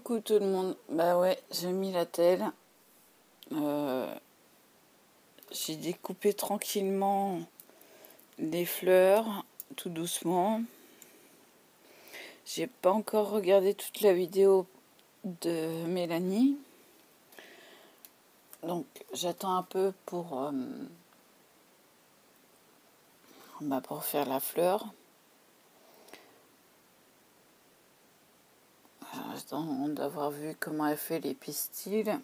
Coucou tout le monde. Bah ouais, j'ai mis la telle. J'ai découpé tranquillement les fleurs, tout doucement. J'ai pas encore regardé toute la vidéo de Mélanie. Donc j'attends un peu pour faire la fleur. J'attends d'avoir vu comment elle fait les pistils.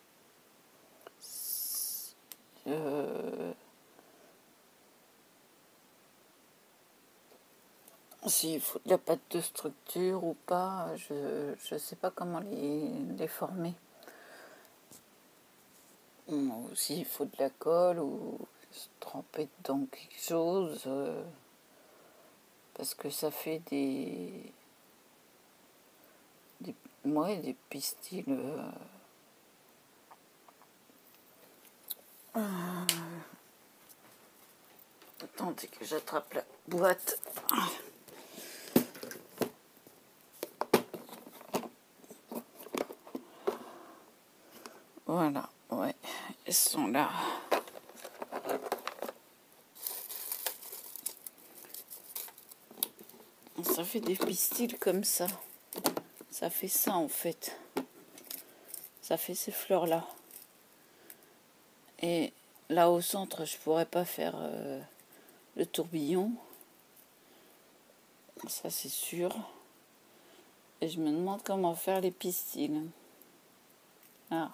S'il faut de la pâte de structure ou pas, je sais pas comment les former. Ou s'il faut de la colle ou se tremper dans quelque chose, parce que ça fait des pistils. Attendez que j'attrape la boîte. Voilà, ouais, elles sont là. Ça fait des pistils comme ça. Ça fait ça en fait. Ça fait ces fleurs-là. Et là au centre, je pourrais pas faire le tourbillon. Ça c'est sûr. Et je me demande comment faire les pistils. Ah.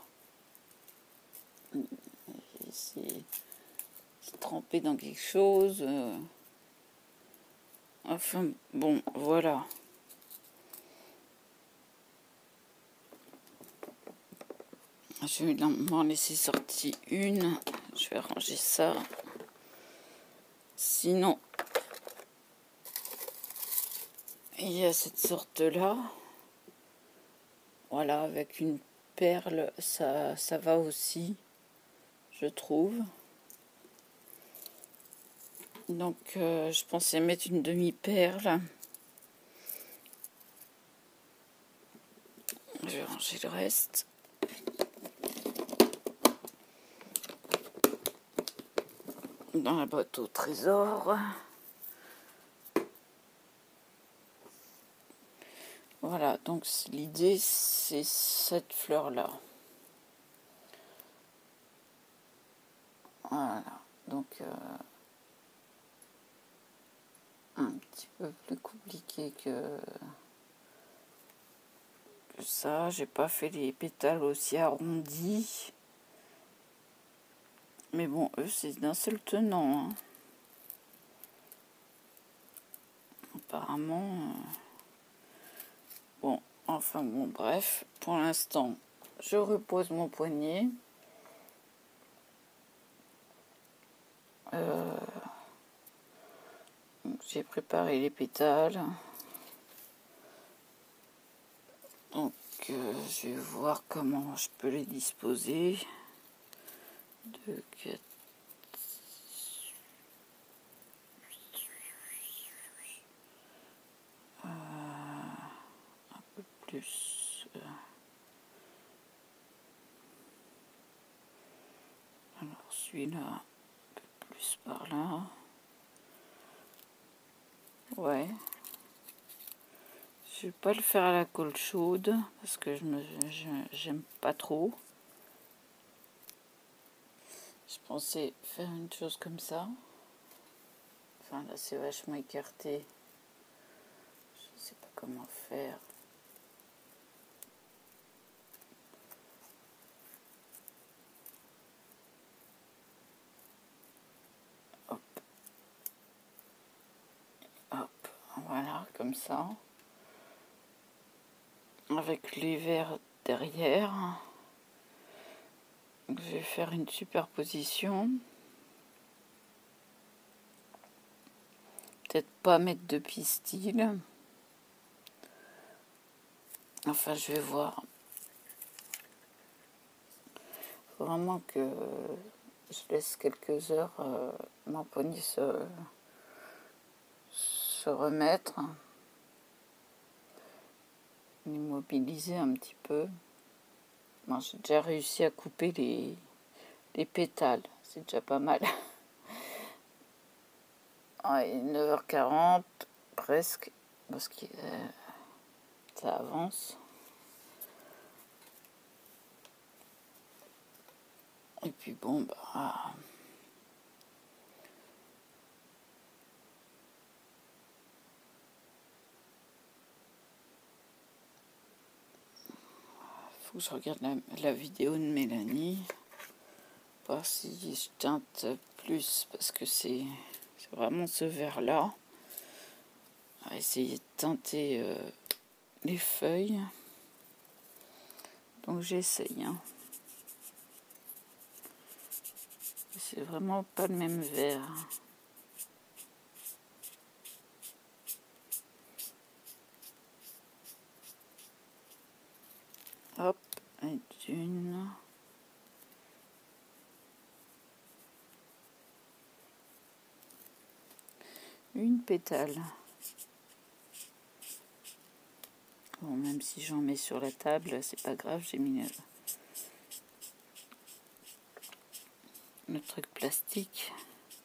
C'est trempé dans quelque chose. Enfin, bon, voilà. Je vais m'en laisser sortir une. Je vais ranger ça. Sinon, il y a cette sorte-là. Voilà, avec une perle, ça va aussi, je trouve. Donc, je pensais mettre une demi-perle. Je vais ranger le reste. Dans la boîte au trésor. Voilà, donc l'idée c'est cette fleur-là. Voilà, donc un petit peu plus compliqué que ça. J'ai pas fait les pétales aussi arrondis. Mais bon, eux c'est d'un seul tenant. Hein. Apparemment... Bon, enfin bon, bref. Pour l'instant, je repose mon poignet. J'ai préparé les pétales. Donc, je vais voir comment je peux les disposer. 2, 4, un peu plus. Alors, celui-là, un peu plus par là. Ouais. Je vais pas le faire à la colle chaude parce que j'aime pas trop. Je pensais faire une chose comme ça. Enfin là c'est vachement écarté. Je sais pas comment faire. Hop. Hop. Voilà, comme ça. Avec les verres derrière. Donc, je vais faire une superposition. Peut-être pas mettre de pistil. Enfin, je vais voir. Faut vraiment que je laisse quelques heures mon poignet se remettre. l'immobiliser un petit peu. Bon, j'ai déjà réussi à couper les pétales, c'est déjà pas mal. Ouais, 9h40 presque, parce que ça avance. Et puis bon, bah... faut que je regarde la vidéo de Mélanie, voir si je teinte plus, parce que c'est vraiment ce vert-là. On va essayer de teinter les feuilles. Donc j'essaye. Hein. C'est vraiment pas le même vert. Hop, et une pétale. Bon, même si j'en mets sur la table, c'est pas grave, j'ai mis le truc plastique.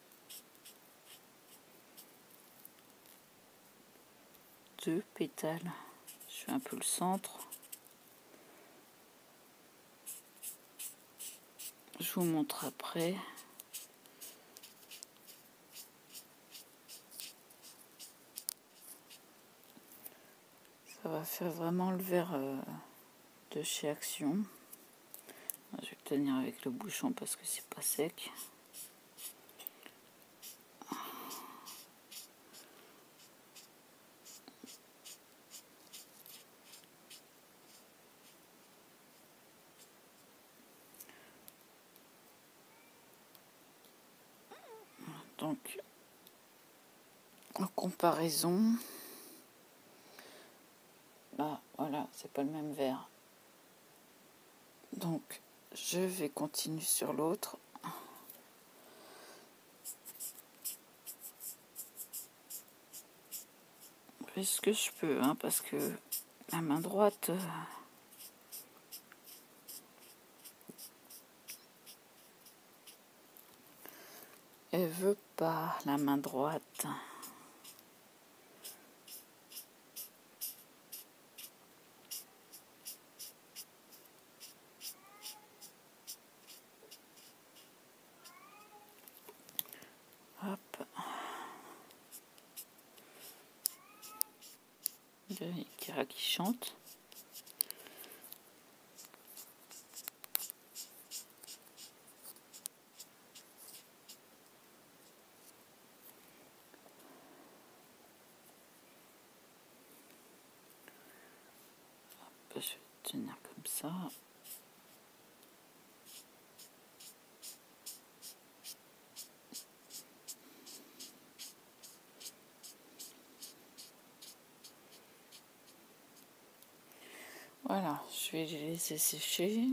Deux pétales. Je fais un peu le centre. Je vous montre après. Ça va faire vraiment le vert de chez Action. Je vais le tenir avec le bouchon parce que c'est pas sec. Donc, en comparaison, bah voilà, c'est pas le même vert. Donc, je vais continuer sur l'autre. Je fais ce que je peux, hein, parce que la main droite... elle veut pas, la main droite. Hop. Il y a Kira qui chante. Je vais tenir comme ça. Voilà, je vais les laisser sécher.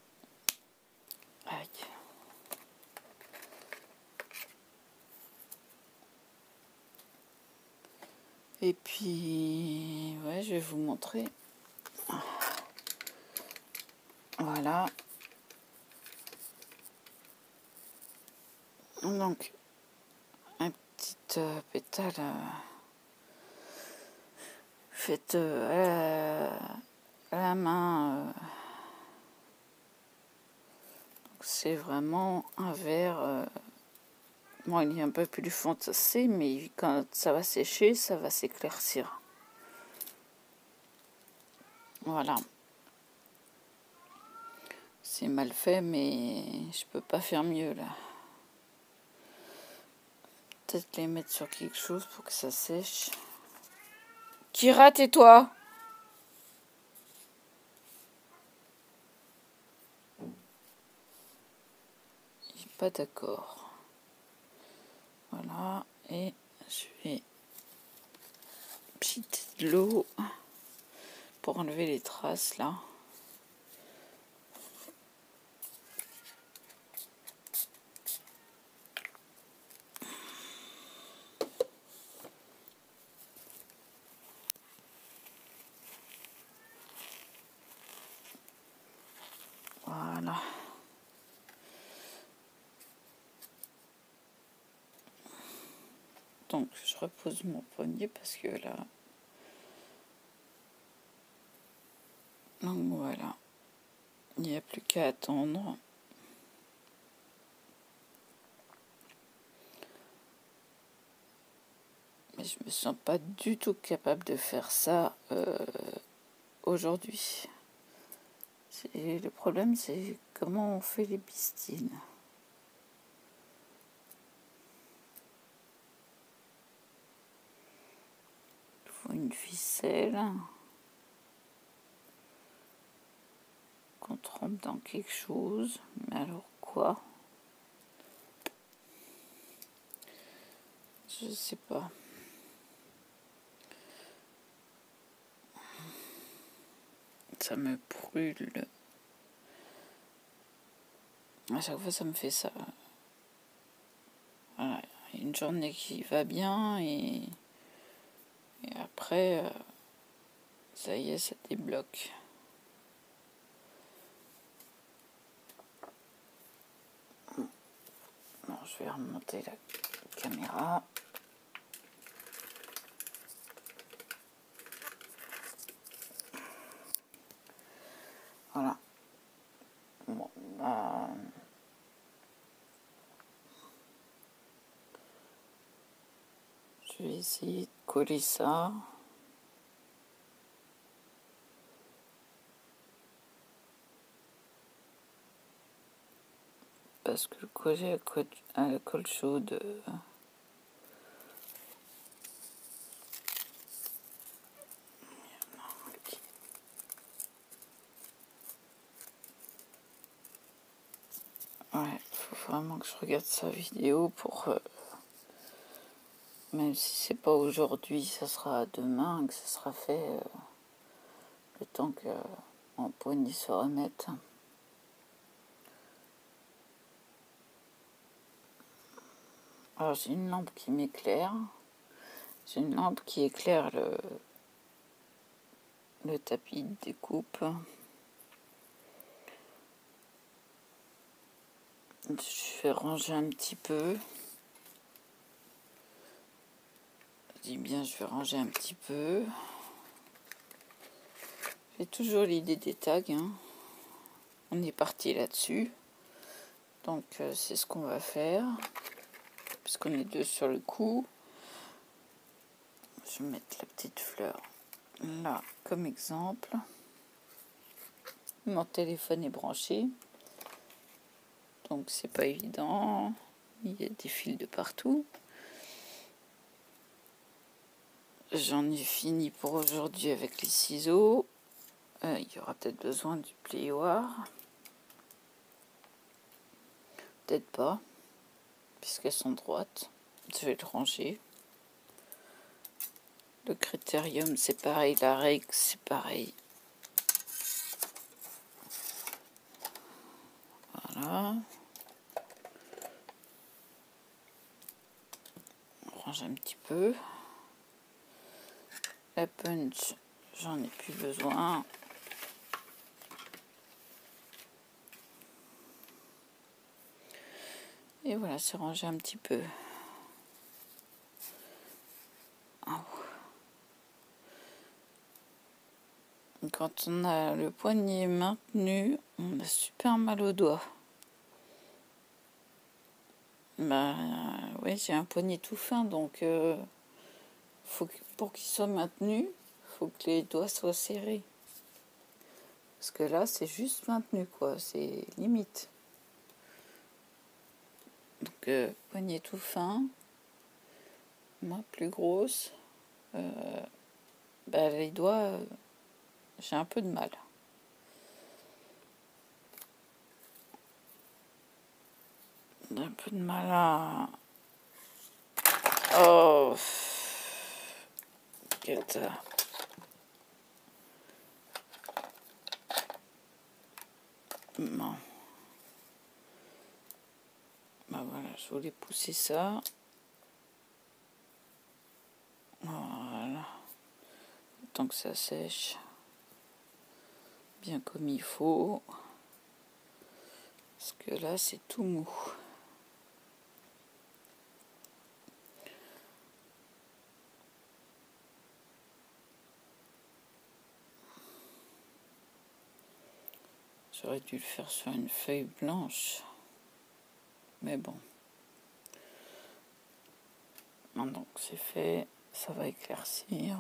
Aïe. Et puis, ouais, je vais vous montrer. Voilà. Donc, un petit pétale fait à la main. C'est vraiment un vert. Bon, il est un peu plus foncé, mais quand ça va sécher, ça va s'éclaircir. Voilà. C'est mal fait, mais je peux pas faire mieux là. Peut-être les mettre sur quelque chose pour que ça sèche. Kira, tais-toi! Il n'est pas d'accord. Voilà, et je vais piter de l'eau pour enlever les traces là. Voilà. Donc je repose mon poignet parce que là... Donc voilà. Il n'y a plus qu'à attendre. Mais je me sens pas du tout capable de faire ça aujourd'hui. Le problème, c'est comment on fait les pistines. Il faut une ficelle qu'on trempe dans quelque chose. Mais alors quoi? Je sais pas. Ça me brûle. À chaque fois, ça me fait ça. Voilà. Une journée qui va bien et après, ça y est, ça débloque. Bon, je vais remonter la caméra. Voilà. Bon, bah... Je vais essayer de coller ça. Parce que le coller à la colle chaude... Ouais, il faut vraiment que je regarde sa vidéo pour... même si c'est pas aujourd'hui, ça sera demain que ça sera fait, le temps que mon poignet se remette. Alors j'ai une lampe qui m'éclaire. J'ai une lampe qui éclaire le tapis de découpe. Je vais ranger un petit peu. Je dis bien, je vais ranger un petit peu. J'ai toujours l'idée des tags. Hein. On est parti là-dessus. Donc c'est ce qu'on va faire. Puisqu'on est deux sur le coup. Je vais mettre la petite fleur là comme exemple. Mon téléphone est branché. Donc c'est pas évident. Il y a des fils de partout. J'en ai fini pour aujourd'hui avec les ciseaux. Il y aura peut-être besoin du plioir. Peut-être pas, puisqu'elles sont droites. Je vais le ranger. Le critérium, c'est pareil. La règle, c'est pareil. Voilà. On range un petit peu. La punch, j'en ai plus besoin. Et voilà, c'est rangé un petit peu. Quand on a le poignet maintenu, on a super mal au doigt. Bah ouais, j'ai un poignet tout fin, donc pour qu'il soit maintenu, il faut que les doigts soient serrés. Parce que là, c'est juste maintenu, quoi. C'est limite. Donc, poignée tout fin. Moi, plus grosse. Bah, les doigts, j'ai un peu de mal. J'ai un peu de mal à... Oh, cata. Non. Bah voilà, je voulais pousser ça. Voilà. Tant que ça sèche bien comme il faut. Parce que là, c'est tout mou. J'aurais dû le faire sur une feuille blanche. Mais bon. Maintenant que c'est fait, ça va éclaircir.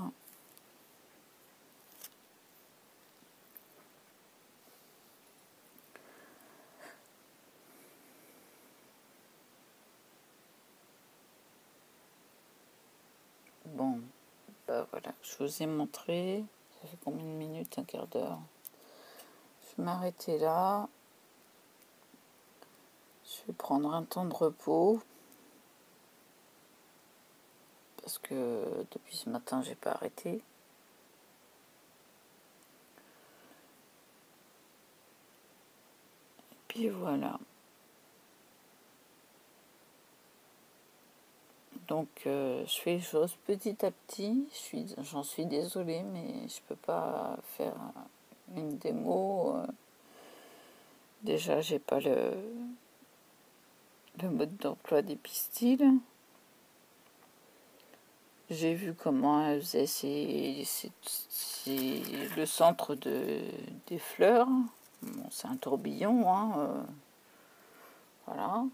Bon, bah voilà, je vous ai montré. Ça fait combien de minutes? Un quart d'heure. Je vais m'arrêter là. Je vais prendre un temps de repos. Parce que depuis ce matin, j'ai pas arrêté. Et puis voilà. Donc je fais les choses petit à petit. J'en suis désolée, mais je peux pas faire une démo. Déjà, j'ai pas le mode d'emploi des pistils. J'ai vu comment elle faisait le centre des fleurs. Bon, c'est un tourbillon, hein, voilà.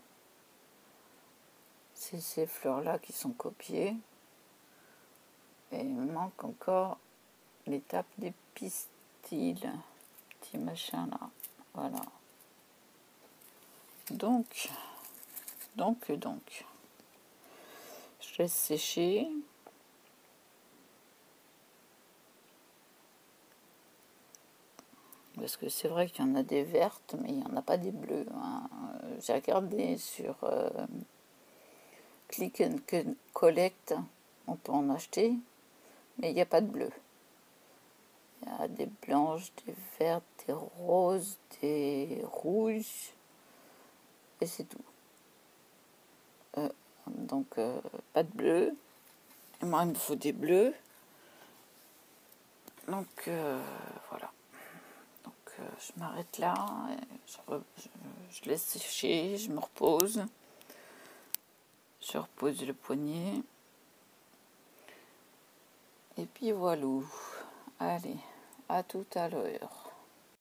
C'est ces fleurs-là qui sont copiées. Et il me manque encore l'étape des pistils. Petit machin là. Voilà. Donc. Je laisse sécher. Parce que c'est vrai qu'il y en a des vertes, mais il n'y en a pas des bleues. Hein. J'ai regardé sur Click and Collect, on peut en acheter, mais il n'y a pas de bleu. Il y a des blanches, des vertes, des roses, des rouges, et c'est tout. Donc, pas de bleu. Et moi, il me faut des bleus. Donc, voilà. Donc, je m'arrête là. Je laisse sécher, je me repose. Je repose le poignet. Et puis voilà. Allez, à tout à l'heure.